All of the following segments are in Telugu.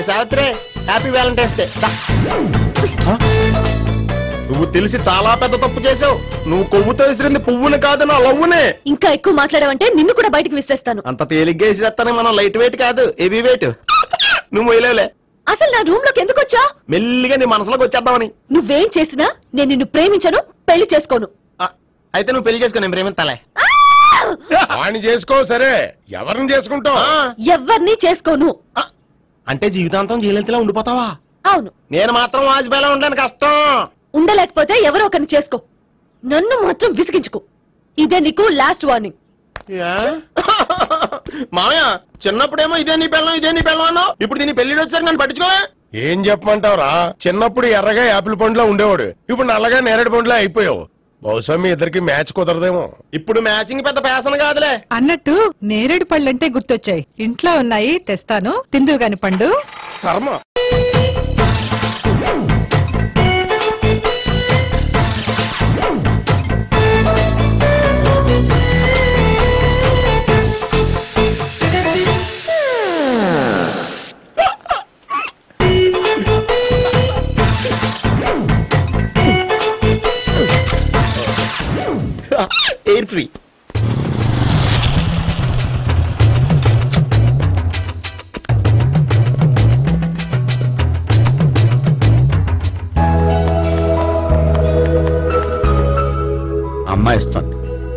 Savitri, happy Valentine's day. నువ్వు తెలిసి చాలా పెద్ద తప్పు చేసావు. నువ్వు కొవ్వుతో విసిరింది పువ్వుని కాదు, నా లవ్వునే. ఇంకా ఎక్కువ మాట్లాడావంటే నిన్ను కూడా బయటకు విసిరేస్తాను. అంత తేలిగ్గా విసిరేస్తానే, మనం లైట్ వెయిట్ కాదు, హెవీ వెయిట్. నువ్వు వేయలేవులే. అసలు నా రూమ్ లోకి ఎందుకు వచ్చా? మెల్లిగా నీ మనసులోకి వచ్చేద్దామని. నువ్వేం చేసినా నేను నిన్ను ప్రేమించను, పెళ్లి చేసుకోను. అయితే నువ్వు పెళ్లి చేసుకో, నేను ప్రేమిస్తాలే. వాణ్ణి చేసుకో. సరే, ఎవరిని చేసుకుంటావు? ఎవరిని చేసుకోను. అంటే జీవితాంతం జయలలితలా ఉండిపోతావా? అవును. నేను మాత్రం వాజ్పేయిలా ఉండడానికి కష్టం. ఉండలేకపోతే ఎవరో ఒకరిని చేసుకో, నన్ను మాత్రం విసిగించుకో. ఇదే నీకు లాస్ట్ వార్నింగ్. మామయ్య, చిన్నప్పుడేమో ఇదే నీ పెళ్ళం ఇదే నీ పెళ్ళం అన్నావు, ఇప్పుడు దీని పెళ్లి వచ్చాక నన్ను పట్టించుకోవా? ఏం చెప్పమంటావురా? చిన్నప్పుడు ఎర్రగా యాపిల్ పండులో ఉండేవాడు, ఇప్పుడు నల్లగా నేరేడు పండులో అయిపోయావు. బహుశా మీ ఇద్దరికి మ్యాచ్ కుదరదేమో. ఇప్పుడు మ్యాచింగ్ పెద్ద ఫ్యాషన్ కాదులే. అన్నట్టు నేరేడు పళ్ళంటే గుర్తొచ్చాయి. ఇంట్లో ఉన్నాయి, తెస్తాను, తిందువు గాని పండు. కర్మ. Air free. అమ్మాయి ఇస్తుంది.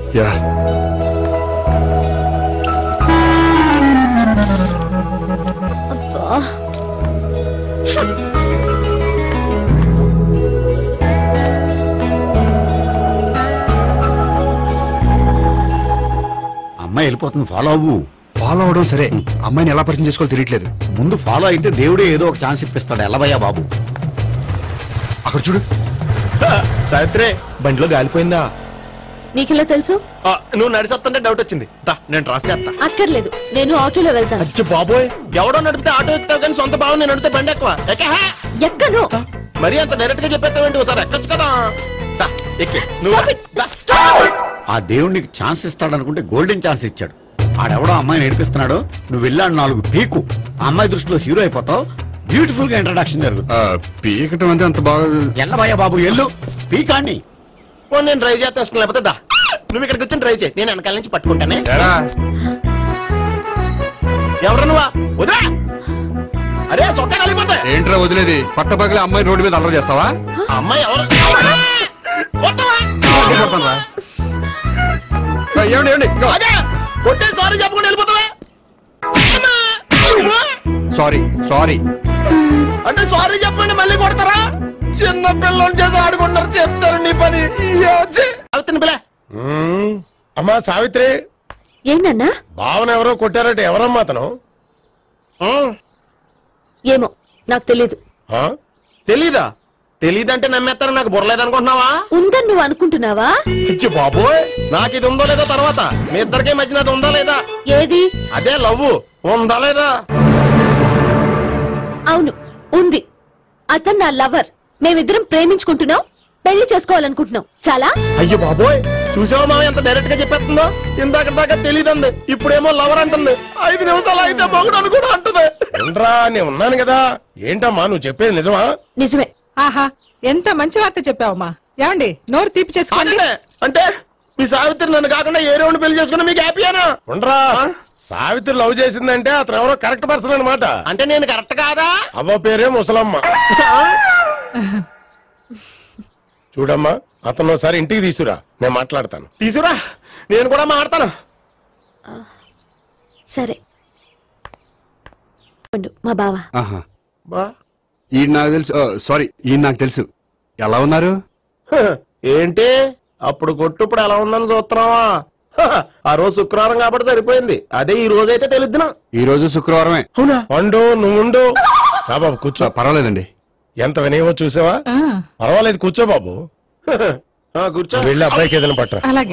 అమ్మాయి వెళ్ళిపోతుంది, ఫాలో అవ్వు. ఫాలో అవడం సరే, అమ్మాయిని ఎలా పరిచయం చేసుకోవాలో తెలియట్లేదు. ముందు ఫాలో అయితే దేవుడే ఏదో ఒక ఛాన్స్ ఇప్పిస్తాడు. ఎల్లబయ్యా బాబు, అక్కడ చూడు. సావిత్రి, బండిలో గాలిపోయిందా? నీకెలా తెలుసు? నువ్వు నడిచేస్తుంటే డౌట్ వచ్చింది. నేను ట్రాస్ చేస్తా. అక్కర్లేదు, నేను ఆటోలో వెళ్తాను. అచ్చి బాబోయ్, ఎవడో నడిపితే ఆటో ఎక్కుతావు కానీ సొంత భావం నేను నడిపితే బండి ఎక్కువ. ఎక్కను. మరి అంత డైరెక్ట్ గా చెప్పేస్తావేంటి? ఒకసారి ఎక్కొచ్చు కదా. ఎక్కి నువ్వు. ఆ దేవుడికి ఛాన్స్ ఇస్తాడనుకుంటే గోల్డెన్ ఛాన్స్ ఇచ్చాడు. ఆడెవడో అమ్మాయిని ఏడిపిస్తున్నాడో, నువ్వు వెళ్ళాడు 4 పీకు. ఆ అమ్మాయి దృష్టిలో హీరో అయిపోతావు. బ్యూటిఫుల్ గా ఇంట్రడక్షన్ జరుగుతుంది. పీకటం అంటే అంత బాగా. ఎల్లబయ్యా బాబు, ఎల్లు పీకాన్ని. నేను డ్రైవ్ చేస్తాను, లేకపోతే దా నువ్వు ఇక్కడికి వచ్చి డ్రైవ్ చేయి, నేను వెనకాల నుంచి పట్టుకుంటానే. ఎవరు నువ్వా? వదా. అరే చొక్కా కలిగిపోతా. ఏంట్రా వదిలేది? పట్టపగలే అమ్మాయి రోడ్డు మీద అల్లరి చేస్తావా? అమ్మాయి ఎవరు? కొట్టే సారీ చెప్పకుండా వెళ్ళిపోతావా? సారీ సారీ అంటే సారీ చెప్పండి మళ్ళీ కొడతారా? చిన్న పిల్లలు చేసి ఆడుకుంటారు, చెప్తారు నీ పని. పిల్ల. అమ్మా సావిత్రి, ఏందన్నా? భావన ఎవరో కొట్టారంటే ఎవరమ్మా అతను? ఏమో నాకు తెలీదు. తెలీదా? తెలీదంటే నమ్మేస్తారని నాకు బుర్రలేదనుకుంటున్నావా? ఉందని నువ్వు అనుకుంటున్నావా? బాబోయ్, నాకు ఇది ఉందో లేదో తర్వాత. మీ ఇద్దరికే మధ్యన అది ఉందా లేదా? ఏది? అదే లవ్ ఉందా లేదా? అవును, ఉంది. అతను నా లవర్. మేమిద్దరం ప్రేమించుకుంటున్నాం, పెళ్లి చేసుకోవాలనుకుంటున్నాం. చాలా. అయ్యో బాబోయ్, చూసావా మామ ఎంత డైరెక్ట్ గా చెప్పేస్తుందో? ఇందాక దాకా తెలీదండి, ఇప్పుడేమో లవర్ అంటుంది. 5 నిమిషాలు అయితే మొగుడు అని కూడా అంటుంది. ఏంట్రా, నేను ఉన్నాను కదా. ఏంటమ్మా నువ్వు చెప్పేది నిజమా? నిజమే. ఆహా, ఎంత మంచి వార్త చెప్పావమ్మా. ఏమండి, నోరు తీపి చేసుకోండి. అంటే మీ సావిత్రి నన్ను కాకుండా ఏ రౌండ్ పెళ్లి చేసుకున్నా మీకు హ్యాపీయేనా? ఉండరా, సావిత్రి లవ్ చేసిందంటే అతను ఎవరో కరెక్ట్ పర్సన్ అనమాట. అంటే నేను కరెక్ట్ కాదా? అవ్వ పేరే ముసలమ్మ. చూడమ్మా, అతను ఒకసారి ఇంటికి తీసుకురా, నేను మాట్లాడతాను. తీసుకురా, నేను కూడా మాట్లాడతాను. సరే. మా బావ. ఈ నాకు తెలుసు. సారీ, ఈ నాకు తెలుసు. ఎలా ఉన్నారు? ఏంటి అప్పుడు కొట్టుప్పుడు ఎలా ఉందని చూస్తున్నావా? ఆ రోజు శుక్రవారం కాబట్టి సరిపోయింది. అదే ఈ రోజు అయితే తెలుద్దునా. ఈ రోజు శుక్రవారమే. అవునా? వండు, నువ్వు ఉండు. బాబు కూర్చో. పర్వాలేదండి. ఎంత వినయమో చూసావా? పర్వాలేదు, కూర్చో బాబు. కూర్చో. వెళ్ళి అబ్బాయికి ఏదైనా పట్టరా. అలాగే.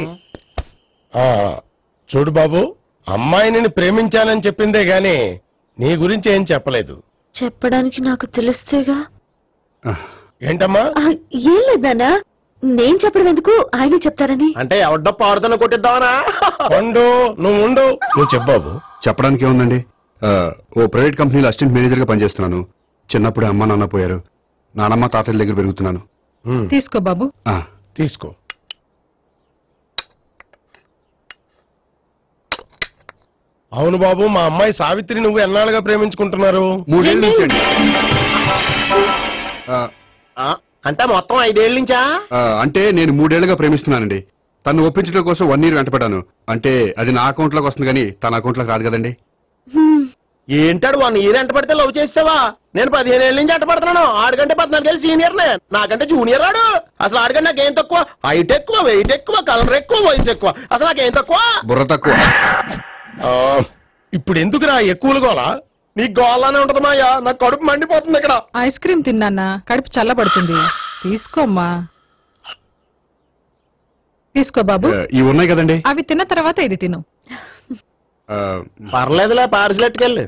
చూడు బాబు, అమ్మాయి నిన్ను ప్రేమించానని చెప్పిందే గాని నీ గురించి ఏం చెప్పలేదు. చెప్పడానికి నాకు తెలిస్తేగా. ఏంటమ్మా? ఏం లేదన్నా, నేను చెప్పడం ఎందుకు, ఆయన చెప్తారని. అంటే ఎవడ్డో పాడుతున్న కొట్టిద్దామనా? వండు, నువ్వు ఉండు. నువ్వు చెప్పు బాబు. చెప్పడానికి ఏముందండి, ఓ ప్రైవేట్ కంపెనీలో అసిస్టెంట్ మేనేజర్ గా పనిచేస్తున్నాను. చిన్నప్పుడు అమ్మ నాన్న పోయారు. నానమ్మ తాతయ్య దగ్గర పెరుగుతున్నాను. తీసుకో బాబు. తీసుకో. అవును బాబు, మా అమ్మాయి సావిత్రి నువ్వు ఎన్నాళ్ళుగా ప్రేమించుకుంటున్నారు? 3 ఏళ్ళ నుంచి అండి. అంటే మొత్తం 5 ఏళ్ళ నుంచా? అంటే నేను 3 ఏళ్లుగా ప్రేమిస్తున్నానండి. తను ఒప్పించడం కోసం 1 year వెంటపడ్డాను. అంటే అది నా అకౌంట్ లోకి వస్తుంది కానీ తన అకౌంట్ లోకి రాదు కదండి. ఏంటాడు 1 year ఎంట పడితే లవ్ చేసావా? నేను 15 ఏళ్ళ నుంచి ఎంట పడుతున్నాను. ఆడికంటే 14 ఏళ్ళు సీనియర్నే, నాకంటే జూనియర్ ఆడు. అసలు ఆడికంటే నాకేం తక్కువ? హైట్ ఎక్కువ, వెయిట్ ఎక్కువ, కలర్ ఎక్కువ, వయసు ఎక్కువ. అసలు నాకేం తక్కువ? బుర్ర తక్కువ. ఇప్పుడు ఎందుకురా ఎక్కువలు గోలా? నీకు గోళానే ఉంటది మాయా, నాకు కడుపు మండిపోతుంది ఇక్కడ. ఐస్ క్రీమ్ తిన్నానా, కడుపు చల్లబడుతుంది. తీసుకోమ్మా. తీసుకో బాబు. ఇవి ఉన్నాయి కదండి. అవి తిన్న తర్వాత ఇది తిను. పర్లేదులే, పార్సిల్ ఎట్టుకెళ్ళి.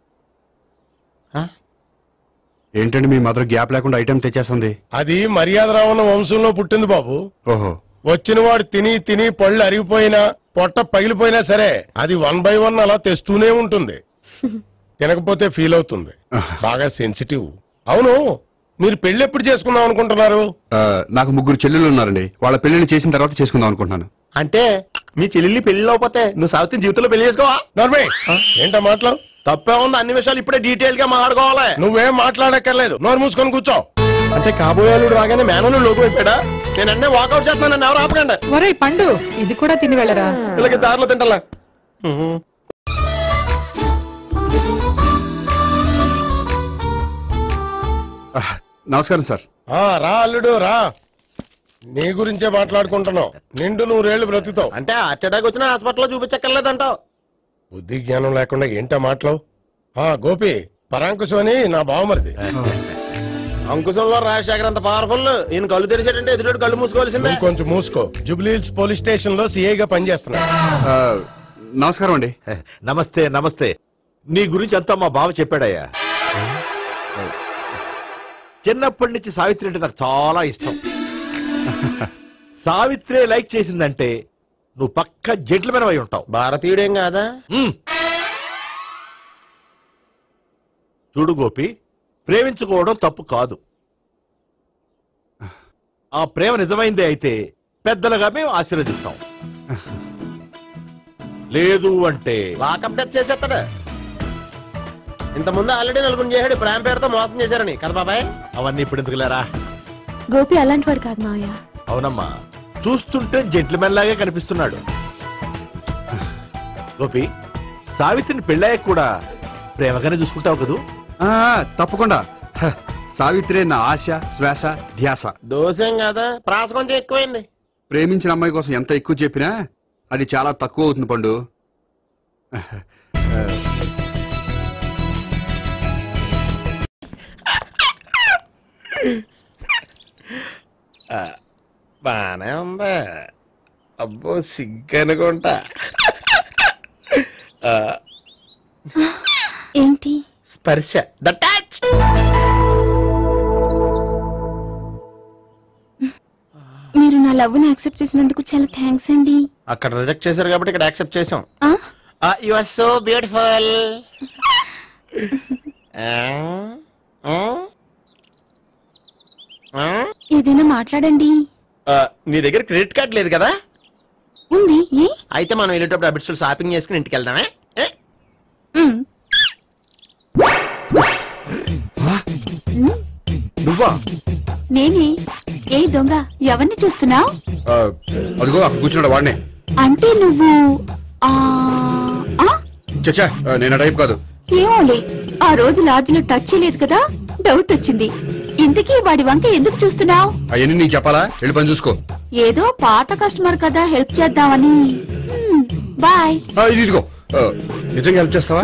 ఏంటండి మీ మదర్ గ్యాప్ లేకుండా ఐటెం తెచ్చేస్తుంది? అది మర్యాద రావణ వంశంలో పుట్టింది బాబు. ఓహో. వచ్చిన వాడు తిని తిని పళ్ళు అరిగిపోయినా పొట్ట పగిలిపోయినా సరే అది 1 by 1 అలా తెస్తూనే ఉంటుంది. తినకపోతే ఫీల్ అవుతుంది. బాగా సెన్సిటివ్. అవును, మీరు పెళ్లి ఎప్పుడు చేసుకుందాం అనుకుంటున్నారు? నాకు 3 చెల్లెళ్ళు ఉన్నారండి. వాళ్ళ పెళ్లిని చేసిన తర్వాత చేసుకుందాం అనుకుంటున్నాను. అంటే మీ చెల్లెల్ని పెళ్లి లేకపోతే నువ్వు సావిత్రి జీవితంలో పెళ్లి చేసుకోవా? నర్మే, ఏంటా మాటలు? తప్పే ఉంది, అన్ని విషయాలు ఇప్పుడే డీటెయిల్ గా మాట్లాడుకోవాలి. నువ్వేం మాట్లాడక్కర్లేదు, నోరు మూసుకొని కూర్చో. అంటే కాబోయేవాళ్ళు రాగానే మేనలు లోకి అయిపోయాడా? నేను అన్నీ వాకౌట్ చేస్తున్నాను, నన్ను ఎవరు ఆపకండి. ఒరే పండు, ఇది కూడా తిని వెళ్ళరా. వీళ్ళకి దారిలో తింటలా. నమస్కారం సార్. రా అల్లుడు రా. నీ గురించే మాట్లాడుకుంటున్నావు. నిండు 100 ఏళ్ళు బ్రతుకుతావు. అంటే హార్ట్ అటాక్ వచ్చిన హాస్పిటల్లో చూపించక్కర్లేదంటావు. బుద్ధి జ్ఞానం లేకుండా ఏంటో మాటలు. గోపి, పరాంకుశం అని నా బావమరిది. అంకుశంలో రాజశేఖర్ అంత పవర్ఫుల్. ఈయన కళ్ళు తెరిచాడంటే ఎదురు కళ్ళు మూసుకోవాల్సిందే. కొంచెం మూసుకో. జూబ్లీహిల్స్ పోలీస్ స్టేషన్ లో సిఐగా పనిచేస్తున్నా. నమస్కారం అండి. నమస్తే నమస్తే. నీ గురించి అంతా మా బావ చెప్పాడయ్యా. చిన్నప్పటి నుంచి సావిత్రి అంటే నాకు చాలా ఇష్టం. సావిత్రే లైక్ చేసిందంటే నువ్వు పక్క జెంట్లమెన్ అయి ఉంటావు. భారతీయుడేం కాదా? చూడు గోపి, ప్రేమించుకోవడం తప్పు కాదు. ఆ ప్రేమ నిజమైందే అయితే పెద్దలుగా మేము ఆశీర్వదిస్తాం. లేదు అంటే లాకప్ డెత్ చేసేస్తాడు. ఇంతకుముందు ఆల్రెడీ 4 చేశాడు ప్రేమ పేరుతో మోసం చేశారని కదా బాబాయ్. అవన్నీ ఇప్పుడు ఎందుకులేరా. గోపి అలాంటి వాడు కాదు మావయ్య. అవునమ్మా, చూస్తుంటే జెంట్లమెన్ లాగే కనిపిస్తున్నాడు. గోపి, సావిత్రిని పెళ్ళాక కూడా ప్రేమగానే చూసుకుంటావు కదూ? తప్పకుండా. సావిత్రే నా ఆశ, శ్వాస, ధ్యాస. దోషం కదా, ప్రాస కొంచెం ఎక్కువైంది. ప్రేమించిన అమ్మాయి కోసం ఎంత ఎక్కువ చెప్పినా అది చాలా తక్కువ అవుతుంది పండు. బానే ఉందా? అబ్బో సిగ్గనుకుంటా. ఏంటి? స్పర్శ, ద టచ్. మీరు నా లవ్ ని యాక్సెప్ట్ చేసినందుకు చాలా థ్యాంక్స్ అండి. అక్కడ రిజెక్ట్ చేశారు కాబట్టి ఇక్కడ యాక్సెప్ట్ చేసాం. You are so beautiful. ఏదైనా మాట్లాడండి. నీ దగ్గర క్రెడిట్ కార్డ్ లేదు కదా? ఉంది. అయితే మనం వెళ్ళేటప్పుడు అబిట్స్ షాపింగ్ చేసుకుని ఇంటికి వెళ్దామే. నువ్వా? నేనే. ఏ దొంగ, ఎవరిని చూస్తున్నావు? అదిగో అక్కడ కూర్చున్నాడు వాడినే. అంటే నువ్వు చచ్చా, నేను టైప్ కాదు. ఏమోలే, ఆ రోజు లాడ్జిలో టచ్ చేయలేదు కదా, డౌట్ వచ్చింది. ఇంతకీ వాడి వంక ఎందుకు చూస్తున్నావు? అవన్నీ నీకు చెప్పాలా? వెళ్ళి పని చూసుకో. ఏదో పాత కస్టమర్ కదా, హెల్ప్ చేద్దామని. బాయ్. ఇదిగో, నిజంగా హెల్ప్ చేస్తావా?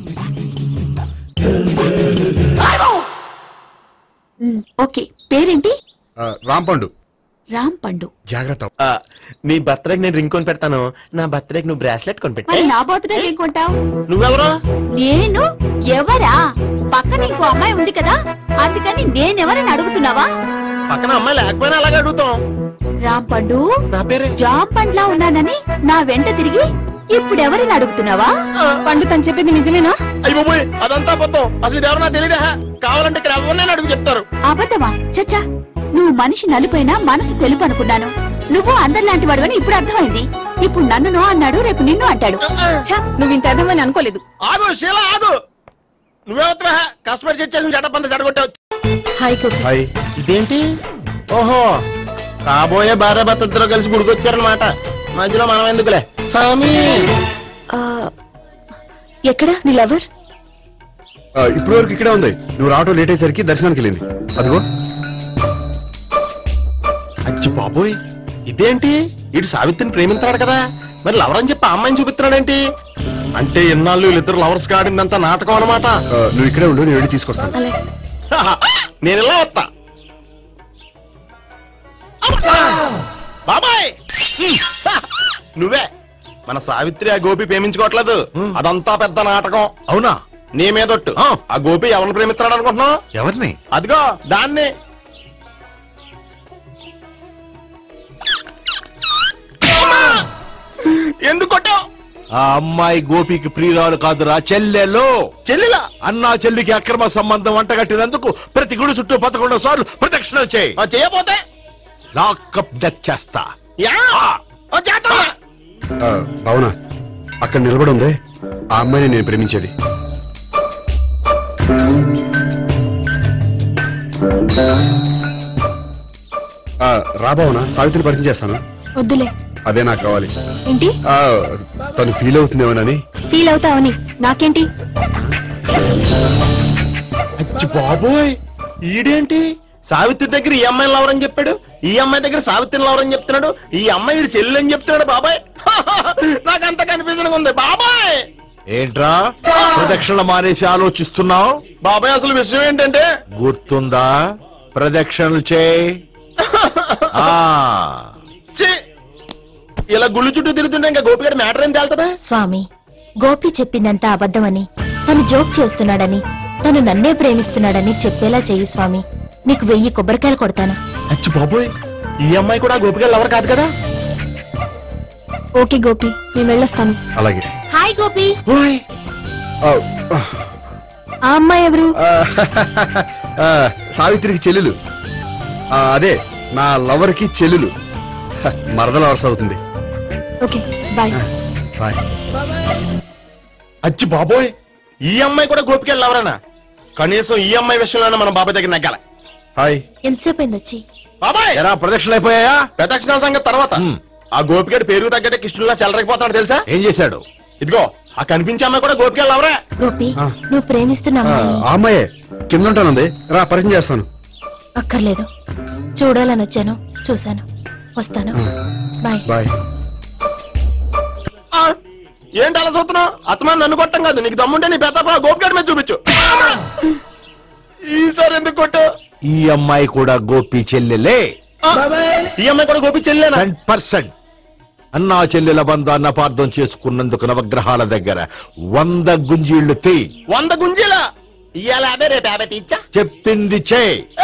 ఓకే. పేరేంటి? రాంపండు. రాంపండు. జాగ్రత్త. నీ బర్త్డేకి నేను రింగ్ కొని పెడతాను, నా బర్త్డేకి నువ్వు బ్రాస్లెట్ కొని పెట్టా. మరి నా బర్త్డే ఏం కొంటావు? నువ్వెవరు? నేను ఎవరా? పక్కన ఇంకో అమ్మాయి ఉంది కదా, అందుకని నేనెవరని అడుగుతున్నావా? పక్కన అమ్మాయి లేకపోయినా అలాగే అడుగుతాం. రాంపండు, నా పేరే జాంపండ్లా ఉన్నానని నా వెంట తిరిగి ఇప్పుడు ఎవరిని అడుగుతున్నావా? పండు తను చెప్పింది నిజమేనా? అయ్యి బాబోయ్, అదంతా అబద్ధం. అసలు ఇది ఎవరు నాకు తెలియదా? కావాలంటే ఇక్కడ ఎవరినైనా అడుగు చెప్తారు. అబద్ధమా? చచ్చా, నువ్వు మనిషి నలుపైనా మనసు తెలుపు అనుకున్నాను. నువ్వు అందరిలాంటి వాడువని ఇప్పుడు అర్థమైంది. ఇప్పుడు నన్ను అన్నాడు, రేపు నిన్ను అంటాడు. నువ్వు ఇంత అర్థమని అనుకోలేదు. ఆగు శీల, ఆగు. నువ్వేవత్రా కస్టమర్ చేసి జడపంత జడగొట్టావు. హాయ్ గోపి. హాయ్. ఇదేంటి? ఓహో, కాబోయే భార్య భర్తతో కలిసి గుడికొచ్చారనమాట. మధ్యలో మనం ఎందుకులే స్వామి. ఎక్కడ నీ లవర్? ఇప్పటి వరకు ఇక్కడే ఉంది. నువ్వు రావటం లేట్ అయ్యేసరికి దర్శనానికి వెళ్ళింది. అదిగో. అచ్చి బాబోయ్, ఇదేంటి? ఇటు సావిత్రిని ప్రేమించాడు కదా, మరి లవర్ అని చెప్పి ఆ అమ్మాయిని చూపిస్తున్నాడేంటి? అంటే ఎన్నాళ్ళు వీళ్ళిద్దరు లవర్స్ కాడిందంతా నాటకం అనమాట. నువ్వు ఇక్కడే ఉండు, నేను వెళ్ళి తీసుకొస్తాను. అలాగే. నేను ఇలా వస్తా. బాబాయ్, నువ్వే మన సావిత్రి ఆ గోపి ప్రేమించుకోవట్లేదు. అదంతా పెద్ద నాటకం. అవునా? నీ మీదొట్టు. ఆ గోపి ఎవరిని ప్రేమిస్తున్నాడు అనుకుంటున్నావు? ఎవరిని? అదిగో దాన్ని. ఎందుకు కొట్టావు? ఆ అమ్మాయి గోపికి ప్రియురాలు కాదురా, చెల్లెలు. చెల్లిలా? అన్నా చెల్లికి అక్రమ సంబంధం వంటగట్టినందుకు ప్రతి గుడి చుట్టూ 11 సార్లు ప్రదక్షిణలు చేయి. చేయపోతే లాకప్ డెత్ చేస్తా. అవునా? అక్కడ నిలబడి ఉంది ఆ అమ్మాయిని నేను ప్రేమించేది. రాబావునా? సావిత్రిని పరిచయం చేస్తాను. వద్దులే. అదే నాకు కావాలి. ఏంటి? తను ఫీల్ అవుతుందేమోనని. ఫీల్ అవుతావని నాకేంటి? అచ్చి బాబోయ్, ఈడేంటి సావిత్రి దగ్గర ఈ అమ్మాయిని లవర్ అని చెప్పాడు, ఈ అమ్మాయి దగ్గర సావిత్రిని లవర్ అని చెప్తున్నాడు, ఈ అమ్మాయి వీడు చెల్లి అని చెప్తున్నాడు. బాబాయ్ నాకంత కన్ఫ్యూజన్ ఉంది బాబాయ్. ఏంట్రా ప్రదక్షిణ మానేసి ఆలోచిస్తున్నావు? బాబాయ్ అసలు విషయం ఏంటంటే, గుర్తుందా? ప్రదక్షిణలు చేయి. ఇలా గుళ్ళు చుట్టూ తిరుగుతుంటే ఇంకా గోపిగాడి మ్యాటర్ ఏం తేలుతుందా? స్వామి, గోపి చెప్పిందంతా అబద్ధమని, తను జోక్ చేస్తున్నాడని, తను నన్నే ప్రేమిస్తున్నాడని చెప్పేలా చెయ్యి స్వామి. నీకు 1000 కొబ్బరికాయలు కొడతాను. అచ్చి బాబోయ్, ఈ అమ్మాయి కూడా గోపిగాడు లవర్ కాదు కదా? ఓకే గోపి, నేను వెళ్ళొస్తాను. అలాగే. హాయ్ గోపి. ఆ, ఆ అమ్మాయి ఎవరు? సావిత్రికి చెల్లెలు. అదే నా లవర్ కి చెల్లెలు. మరద లవర్స్ అవుతుంది. Okay bye. బాయ్. అచ్చి బాబోయ్, ఈ అమ్మాయి కూడా గోపిగాడు లవరేనా? కనీసం ఈ అమ్మాయి విషయంలోనే మన బాబాయ్ దగ్గర నగ్గాల. హాయ్. ఎంతసేపు అయింది వచ్చి? బాబాయ్ ఎరా ప్రదక్షిణలు అయిపోయాయా? ప్రదక్షిణాల సంగతి తర్వాత. ఆ గోపిగాడు పేరు తగ్గట్టే కృష్ణులా చెలరైపోతాడు తెలుసా? ఏం చేశాడు? ఇదిగో ఆ కనిపించే అమ్మాయి కూడా గోపిగాడు లవరే. గోపి, నువ్వు ప్రేమిస్తున్న అమ్మాయి ఆ అమ్మాయే కింద ఉంటానుంది. రా పరిచయం చేస్తాను. అక్కర్లేదు, చూడాలని వచ్చాను, చూశాను, వస్తాను. బాయ్. బాయ్. ఏంటి అలా చూస్తున్నావు? అత్తమాని నన్ను కొట్టం కాదు, నీకు దమ్ముంటే నీ పెద్ద గోపిగాడి మీద చూపించు. ఈసారి ఎందుకు కొట్టు? ఈ అమ్మాయి కూడా గోపి చెల్లెలే. ఈ అమ్మాయి కూడా గోపి చెల్లెనా? 100%. అన్నా చెల్లెల బంధాన్ని అపార్థం చేసుకున్నందుకు నవగ్రహాల దగ్గర 100 గుంజీళ్లు తీ. 100 గుంజీలా? ఇవాళ 50, రేపు 50 తీచ్చా. చెప్పింది చే.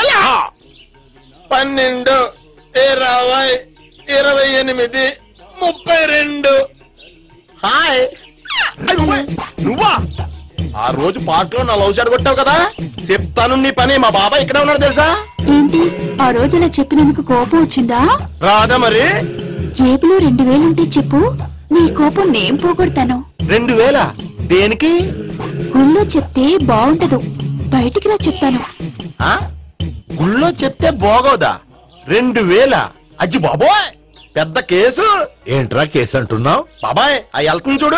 12, 20, 28, 32. హాయ్. నువ్వా? ఆ రోజు పార్క్ లో నా లవ్ షాట్ కొట్టావు కదా, చెప్తాను నీ పని. మా బాబాయ్ ఇక్కడే ఉన్నాడు తెలుసా? ఏంటి ఆ రోజు ఇలా చెప్పినందుకు కోపం వచ్చిందా? రాదా మరి? జేబులో 2000 ఉంటే చెప్పు, నీ కోపం నేను పోగొడతాను. 2000? దేనికి? గుళ్ళో చెప్తే బాగుంటదు, బయటికి రా చెప్తాను. గుళ్ళో చెప్తే బాగోదా? 2000? అజ్జి బాబోయ్, పెద్ద కేసు. ఏంట్రా కేసు అంటున్నావు? బాబాయ్ ఆ వెళ్తుంది చూడు,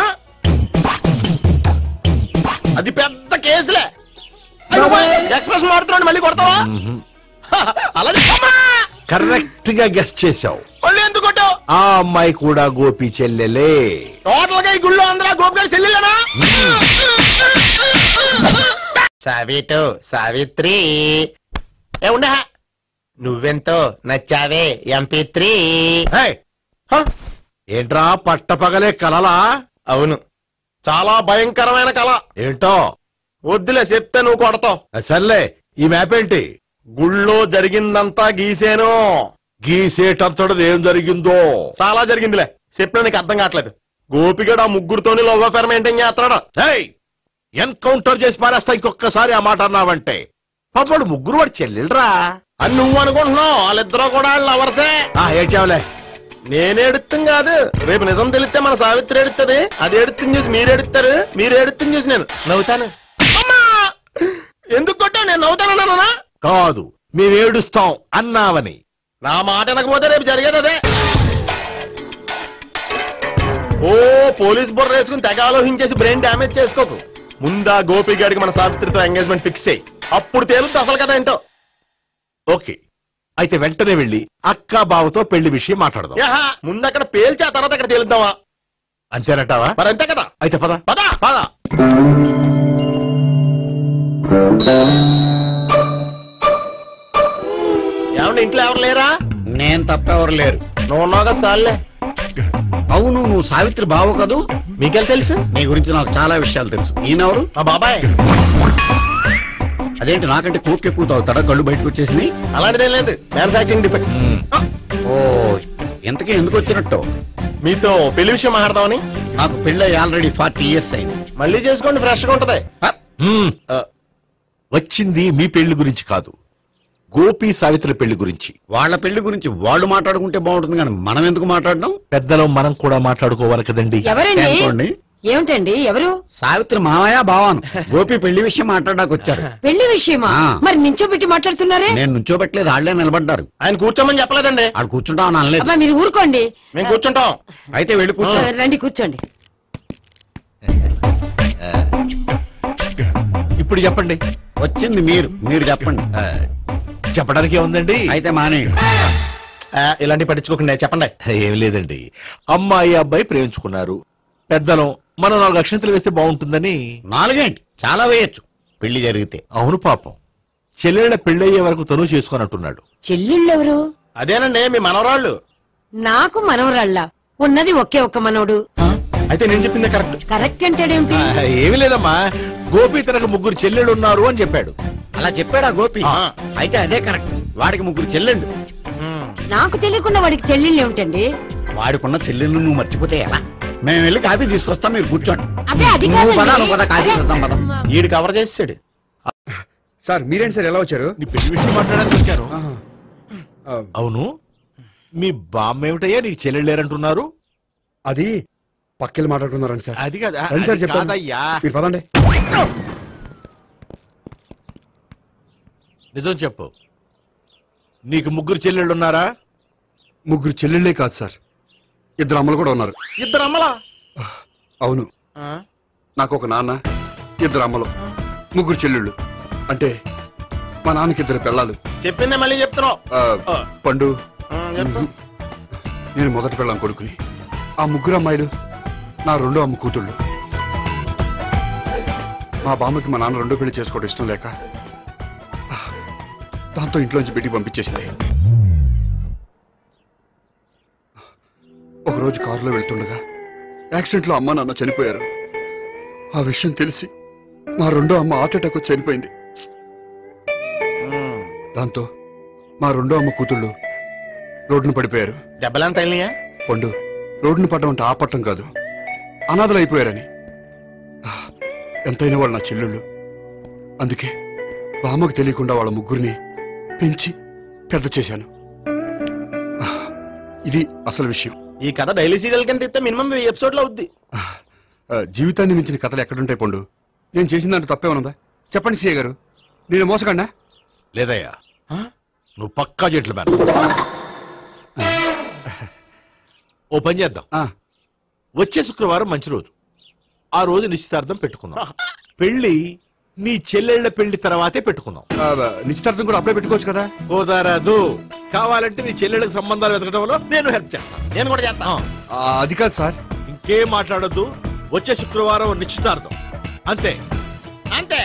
అది పెద్ద కేసులే. ఎక్స్ప్రెస్ మారుతున్నాడు, మళ్ళీ కొడతావా? అలాగే కరెక్ట్ గా గెస్ట్ చేశావు. మళ్ళీ ఎందుకు కొట్టావు? ఆ అమ్మాయి కూడా గోపి చెల్లెలే. టోటల్ గా ఈ గుళ్ళో అందరూ గోపిగాడి చెల్లెలేనా? సావిటు, సావిత్రి ఏముండా, నువ్వెంతో నచ్చావే MP3. ఏంట్రా పట్టపగలే కలలా? అవును, చాలా భయంకరమైన కళ. ఏంటో? వద్దులే, చెప్తే నువ్వు కొడతావు. సర్లే, ఈ మ్యాప్ ఏంటి? గుళ్ళో జరిగిందంతా గీసేను. గీసేటంతటది ఏం జరిగిందో? చాలా జరిగిందిలే, చెప్పినా నీకు అర్థం కావట్లేదు. గోపిగడు ఆ ముగ్గురుతోని లవ్ అఫేర్ మెయింటైన్ చేస్తాడు. ఎన్కౌంటర్ చేసి పారేస్తా ఇంకొకసారి ఆ మాట అన్నావంటే. పాపడు ముగ్గురు వాడు చెల్లెలరా అని నువ్వు అనుకుంటున్నావు, వాళ్ళిద్దరూ కూడా లవర్సే. ఏడ్చావులే. నేను ఎడుతాం కాదు, రేపు నిజం తెలిస్తే మన సావిత్రి ఎడుతుంది. అది ఎడుతుంది చూసి మీరు ఎడుతారు, మీరు ఎడుతుంది చూసి నేను నవ్వుతాను. అమ్మా! ఎందుకు కొట్టావు? నేను నవ్వుతానన్నా కాదు, మేము ఏడుస్తాం అన్నావని. నా మాట అనకపోతే రేపు జరిగేది అదే. ఓ పోలీస్ బుర్ర వేసుకుని తెగ ఆలోచించేసి బ్రెయిన్ డ్యామేజ్ చేసుకోకు. ముందా గోపి గారికి మన సావిత్రితో ఎంగేజ్మెంట్ ఫిక్స్ అయ్యి అప్పుడు తేలుతుంది అసలు కదా ఏంటో. ఓకే, అయితే వెంటనే వెళ్ళి అక్క బావతో పెళ్లి విషయం మాట్లాడదాం. ముందు అక్కడ పేల్చి ఆ తర్వాత అక్కడ తేలుద్దామా? అంతేనటావా? మరి అంతే కదా. అయితే పద పద పద. ఏమంటే ఇంట్లో ఎవరు లేరా? నేను తప్పెవరు లేరు. నువ్వు ఉన్నావు కదా సార్లే. అవును, నువ్వు సావిత్రి బావు కదూ? మీకెళ్ళి తెలుసు? నీ గురించి నాకు చాలా విషయాలు తెలుసు. ఈయనెవరు? మా బాబాయ్. అదేంటి నాకంటే కూక్ ఎక్కువ తాగుతాడా? కళ్ళు బయటకు వచ్చేసి. అలాంటిదేం లేదు, మ్యానుఫాక్చరింగ్ డిఫెక్ట్. ఓ, ఎంతకీ ఎందుకు వచ్చినట్టు? మీతో పెళ్లి విషయం మాట్లాడదామని. నాకు పెళ్ళి ఆల్రెడీ 40 years అయింది. మళ్ళీ చేసుకోండి, ఫ్రెష్ గా ఉంటది. వచ్చింది మీ పెళ్లి గురించి కాదు, గోపి సావిత్రి పెళ్లి గురించి. వాళ్ళ పెళ్లి గురించి వాళ్ళు మాట్లాడుకుంటే బాగుంటుంది, కానీ మనం ఎందుకు మాట్లాడడం? పెద్దలో మనం కూడా మాట్లాడుకోవాలి కదండి. అనుకోండి. ఏమిటండి? ఎవరు? సావిత్రి మామయ్య బావాను. గోపి పెళ్లి విషయం మాట్లాడడానికి వచ్చారు. పెళ్లి విషయమా? మరి నించోబెట్టి మాట్లాడుతున్నారే? నేను నుంచోబెట్టలేదు, వాళ్ళే నిలబడ్డారు. ఆయన కూర్చోమని చెప్పలేదండి. వాళ్ళు కూర్చుంటామని అనలేదు. అబ్బా, మీరు ఊరుకోండి. మేము కూర్చుంటాం. అయితే వెళ్ళి కూర్చో. రండి కూర్చోండి. ఇప్పుడు చెప్పండి. వచ్చింది మీరు చెప్పండి. చెప్పడానికి ఏముందండి? అయితే మానేయండి. ఇలాంటి పట్టించుకోకుండా చెప్పండి. ఏమి లేదండి, అమ్మాయి అబ్బాయి ప్రేమించుకున్నారు. పెద్దలు మనం 4 అక్షంతలు వేస్తే బాగుంటుందని. 4 ఏంటి, చాలా వేయచ్చు పెళ్లి జరిగితే. అవును, పాపం చెల్లెళ్ళ పెళ్ళయ్యే వరకు తను చేసుకున్నట్టున్నాడు. చెల్లెళ్ళెవరు? అదేనండి మీ మనవరాళ్ళు. నాకు మనవరాళ్ళ ఉన్నది ఒకే ఒక్క మనవడు. అయితే నేను చెప్పింది కరెక్ట్. కరెక్ట్ అంటాడేమిటి? ఏమి లేదమ్మా, గోపి తనకు 3 చెల్లెళ్ళు ఉన్నారు అని చెప్పాడు. అలా చెప్పాడా గోపి? అయితే అదే కరెక్ట్. వాడికి 3 చెల్లెళ్ళు. నాకు తెలియకుండా వాడికి చెల్లెళ్ళు ఏమిటండి? వాడికున్న చెల్లెళ్ళు నువ్వు మర్చిపోతే ఎలా? మేము వెళ్ళి కాఫీ తీసుకొస్తాం, మీరు కూర్చోండి. అదే అది నువ్వు పద, నువ్వు పద, కాఫీ చేద్దాం పద. ఈడు కవర్ చేసాడు. సార్ మీరేంటి సార్ ఎలా వచ్చారు? నీ పెళ్లి విషయం మాట్లాడడానికి వచ్చాను. అవును, మీ బామ్మ ఏమిటయ్యా నీకు చెల్లెళ్ళు లేరంటున్నారు? అది పక్కెళ్ళి మాట్లాడుతున్నారండి సార్. అది కాదు రండి సార్, చెప్తాను. కాదయ్యా, మీరు పదండి. నిజం చెప్పు, నీకు 3 చెల్లెళ్ళు ఉన్నారా? 3 చెల్లెళ్ళే కాదు సార్, 2 అమ్మలు కూడా ఉన్నారు. 2 అమ్మలా? అవును, నాకు ఒక నాన్న, 2 అమ్మలు, 3 చెల్లెళ్ళు. అంటే మా నాన్నకి 2 పిల్లలు. చెప్పిందే మళ్ళీ చెప్తున్నావు. పండు, చెప్పు. నేను మొదటి పిల్లం కొడుకుని. ఆ 3 అమ్మాయిలు నా 2వ అమ్మ కూతుళ్ళు. మా బామ్మకి మా నాన్న 2వ పెళ్లి చేసుకోవడం ఇష్టం లేక దాంతో ఇంట్లోంచి బిడ్డికి పంపించేసింది. ఒకరోజు కారులో వెళ్తుండగా యాక్సిడెంట్లో అమ్మ నాన్న చనిపోయారు. ఆ విషయం తెలిసి మా 2వ అమ్మ హార్ట్ అటాక్ వచ్చి చనిపోయింది. దాంతో మా 2వ అమ్మ కూతుళ్ళు రోడ్డును పడిపోయారు. దెబ్బలంత అయినాయా? పండు, రోడ్డును పడ్డం అంటే ఆపట్టం కాదు, అనాథలు అయిపోయారని. ఎంతైనా వాళ్ళు నా చెల్లెళ్ళు. అందుకే బామ్మకు తెలియకుండా వాళ్ళ 3 పెంచి పెద్ద చేశాను. ఇది అసలు విషయం. ఈ కథ డైలీ సీరియల్ కింద ఇస్తే మినిమం ఎపిసోడ్ లో అవుద్ది. జీవితాన్ని మించిన కథలు ఎక్కడుంటాయి పండు? నేను చేసిన దాంట్లో తప్పేమనుందా? చెప్పండి సీఏ గారు, నేను మోసగండా? లేదయ్యా, నువ్వు పక్కా చెట్లు మేన. ఓ పని చేద్దాం, వచ్చే శుక్రవారం మంచి రోజు, ఆ రోజు నిశ్చితార్థం పెట్టుకుందాం. పెళ్లి నీ చెల్లెళ్ల పెళ్లి తర్వాతే పెట్టుకుందాం. నిశ్చితార్థం కూడా అప్పుడే పెట్టుకోవచ్చు కదా? కుదరదు, కావాలంటే నీ చెల్లెళ్ళకి సంబంధాలు వెతకడంలో నేను హెల్ప్ చేస్తాను. నేను కూడా చేస్తాను. అది కాదు సార్. ఇంకేం మాట్లాడద్దు, వచ్చే శుక్రవారం నిశ్చితార్థం, అంతే అంతే.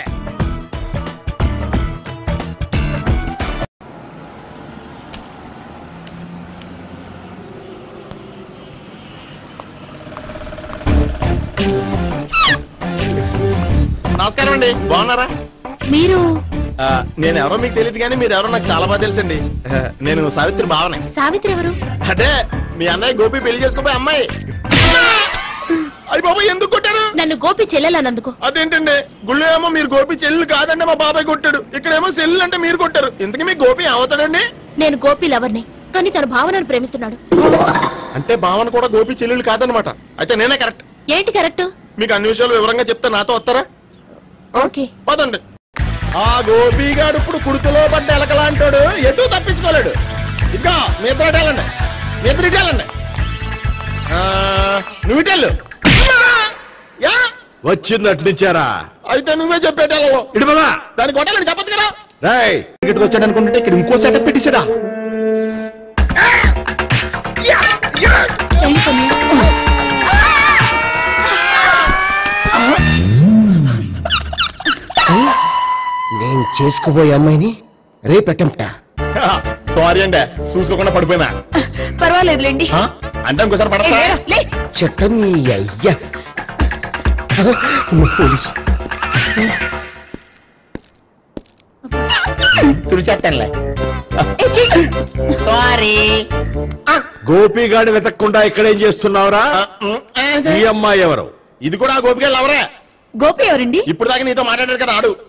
నమస్కారం అండి, బాగున్నారా? మీరు నేను ఎవరో మీకు తెలియదు కానీ మీరు ఎవరో నాకు చాలా బాగా తెలుసండి. నేను సావిత్రి బావనే. సావిత్రి ఎవరు? అంటే మీ అన్నయ్య గోపి పెళ్లి చేసుకోపోయి అమ్మాయి. అయ్యి బాబాయ్ ఎందుకు కొట్టారు? నన్ను గోపి చెల్లెలన్నందుకు. అదేంటండి గుళ్ళు ఏమో మీరు గోపి చెల్లెలు కాదండి మా బాబాయ్ కొట్టాడు, ఇక్కడేమో చెల్లెలు అంటే మీరు కొట్టారు. ఇంతకీ మీ గోపి అవుతాడండి? నేను గోపి లవర్ని, కానీ తన భావనను ప్రేమిస్తున్నాడు. అంటే భావన కూడా గోపి చెల్లెలు కాదనమాట. అయితే నేనే కరెక్ట్. ఏంటి కరెక్ట్? మీకు అన్ని విషయాలు వివరంగా చెప్తే నాతో వస్తారా? ఓకే పదండి. ఆ గోపిగాడు ఇప్పుడు కుడితిలో పడ్డ ఎలకలాంటాడు, ఎటు తప్పించుకోలేడు. ఇంకా మీ ఇద్దరు ఇటేళ్ళండి, మీ ఇద్దరు ఇటేళ్ళండి. నువ్వు ఇటెళ్ళు. వచ్చిందటు నుంచారా? అయితే నువ్వే చెప్పేటెళ్ళలో ఇటు బాబా దానికి కొట్టాలని చెప్పదు కదా. రాయ్ ఇక్కడికి వచ్చాడు అనుకుంటే ఇక్కడ ఇంకో సెటప్ పెట్టించడా? నేను చేసుకోబోయే అమ్మాయిని రేపెట్టంట. సారీ అండి, చూసుకోకుండా పడిపోయినా. పర్వాలేదులేండి. అంటే ఇంకోసారి పడతా. చెట్ట నీ అయ్యా పోలీసు తుడిచేస్తానులే. సారీ. గోపిగాడి వెతక్కుండా ఇక్కడేం చేస్తున్నావురా? ఈ అమ్మాయి ఎవరు? ఇది కూడా ఆ గోపిగాళ్ళు ఎవరే? గోపి ఎవరండి? ఇప్పుడు దాకా నీతో మాట్లాడాడు కదా ఆడు.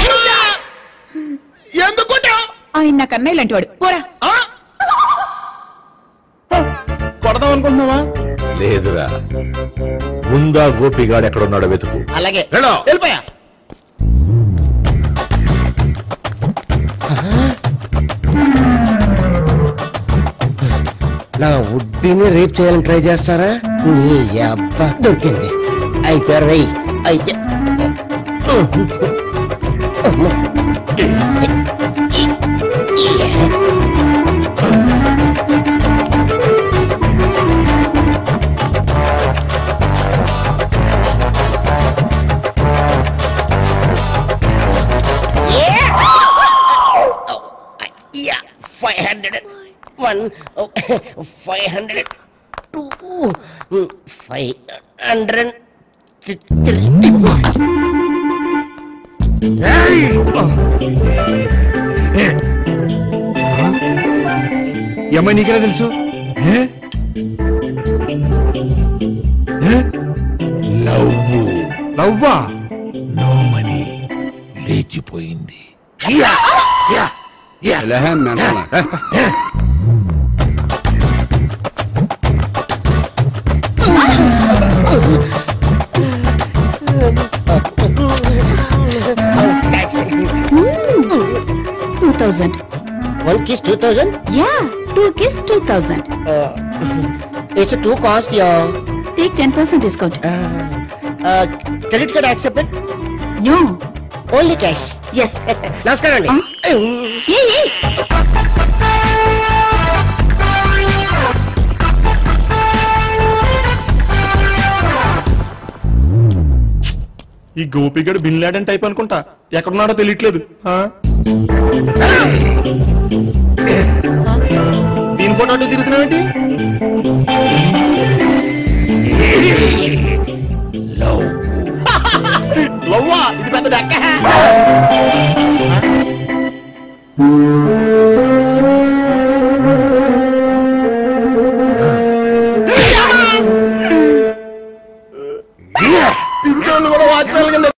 ఎందుకు ఆయన నాకు అన్నయ్య లాంటి వాడు. పోరా. కొడదాం అనుకుంటున్నావా? లేదురా, ముందా గోపిగాడు ఎక్కడున్నాడో వెతుకు. అలాగే వెళ్ళు. వెళ్ళిపోయా. నా ఉడ్డిని రేప్ చేయాలని ట్రై చేస్తారా? నీ అబ్బా దొరికింది. అయిపోయారు రై. అయితే $501, $502, $503. అమ్మాయి నీకెలా తెలుసు? లవ్వా? నో మనీ లేచిపోయింది. One kiss 2000? Yeah, 2 kiss 2000. It's too cost, yeah. Take 10% discount. Credit card accepted? No. Only cash. Yes. నమస్కారం అండి. Hey. ఈ గోపిగడు బిన్ లాడెన్ టైప్ అనుకుంటా, ఎక్కడున్నాడో తెలియట్లేదు. దీని ఫోటో అటు తిరుగుతున్నావేంటి? లవ్వా? ఇది పెద్ద